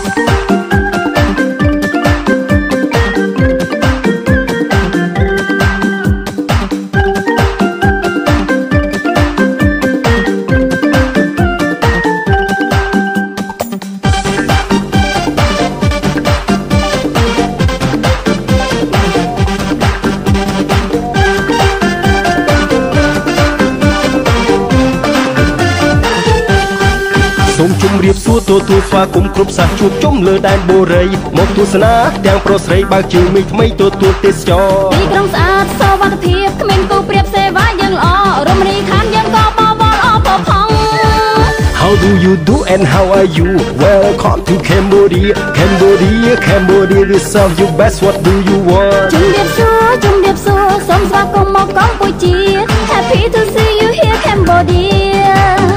សូមជម្រាបសួរទទួលស្វាគមន៍គ្រប់សាសជួបជុំលើដែនបូរីមកទស្សនាទាំងប្រុសស្រីបើកជើងមីថ្មីទទួលទេសចរទីក្រុងស្អាតសុវត្ថិភាពគ្មានគូប្រៀបសេវាយើងល្អរមណីយដ្ឋានយើងក៏បវរអបផង How do you do and how are you Welcome to Cambodia Cambodia Cambodia reserve you best what do you want ជម្រាបសួរសូមស្វាគមន៍មកកម្ពុជា Happy to see you here Cambodia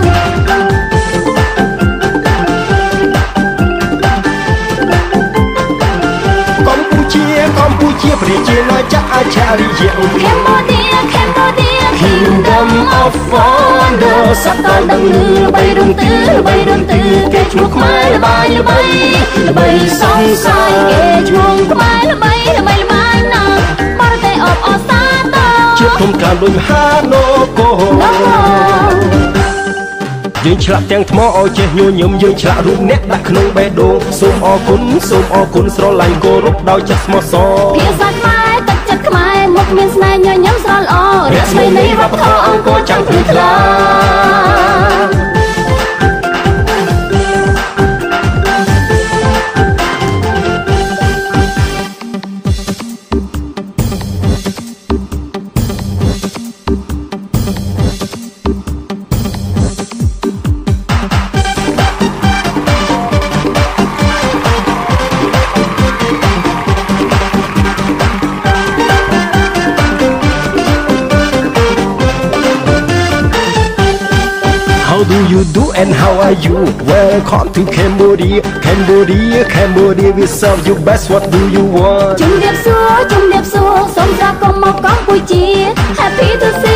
កម្ពុជាប្រជាណាចក្រអច្ឆរិយៈ Cambodia Cambodia Kingdom of Wonder សត្វតដឹងលឺល្បីរំទឺគេឈ្មោះខ្មែរល្បាយល្បីសង្ស័យគេឈ្មោះខ្មែរល្បីណាស់បរទេសអបអសាទរជាធំការដូចមហានគរយើងឆ្លាក់ទាំងថ្មឲ្យចេះញញឹមយើងឆ្លាក់រូបអ្នកដាក់ក្នុងបេះដូងសូមអរគុណស្រឡាញ់គោរពដោយចិត្តស្មោះសរភាសាខ្មែរទឹកចិត្តខ្មែរមុខមានស្នេហ៍ញញឹមស្រស់ល្អរាស្មីនៃវប្បធម៌អង្គរចាំងព្រឹកថ្លា How do you do and how are you Welcome to Cambodia Cambodia we serve you best what do you want ជម្រាបសួរសូមស្វាគមន៍មកកម្ពុជា Happy to see